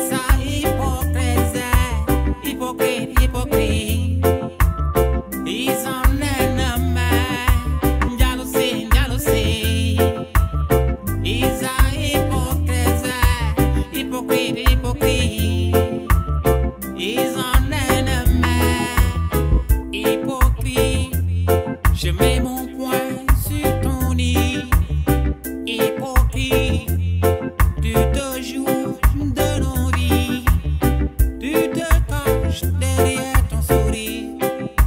Isa hypocrite, hypocrite, hypocrite. He's on enemy, jealousy, jealousy. Isa hypocrite, hypocrite, hypocrite. He's on enemy, hypocrite. Je mets mon poing sur ton nid, hypocrite. Tu te joues de nos vies, tu te caches derrière ton sourire.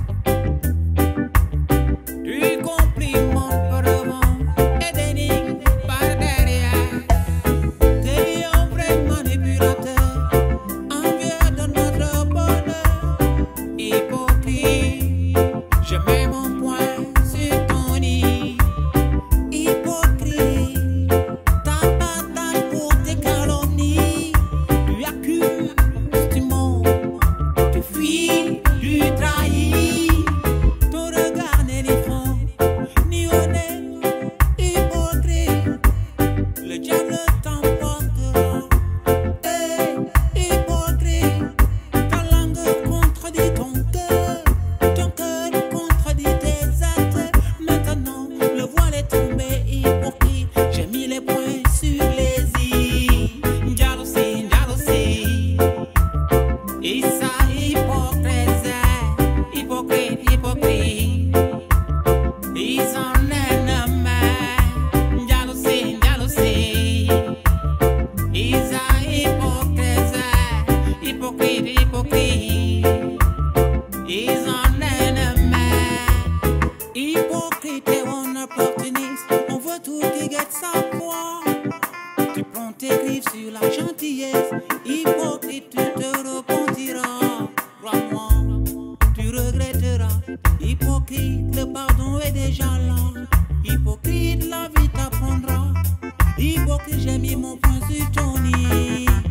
Tu complimentes par devant et dénigres par derrière. T'es un vrai manipulateur, envieux de notre bonheur, hypocrite. Je mets mon poing sur ton nid, hypocrite. Ta bataille pour tes calomnies, tu accuses, tu mens, tu fuis, tu trahis. Ton regard n'est ni franc, ni honnête, hypocrite. Le diable t'emportera, hypocrite. Ta langue contredit ton cœur contredit tes actes. Maintenant, le voile est tombé, hypocrite. J'ai mis les points sur les i. Jalousie, jalousie. Isa hypocrite, hypocrite, hypocrite. He's on enemy, jealousy, jealousy. Isa hypocrite, hypocrite, hypocrite. He's on enemy, hypocrite et on opportuniste. On veut tout qui guette sa foi. Tu prends tes griffes sur la gentillesse, hypocrite, tu te repentiras. Crois-moi, tu regretteras. Hypocrite, le pardon est déjà là. Hypocrite, la vie t'apprendra. Hypocrite, j'ai mis mon poing sur ton nid.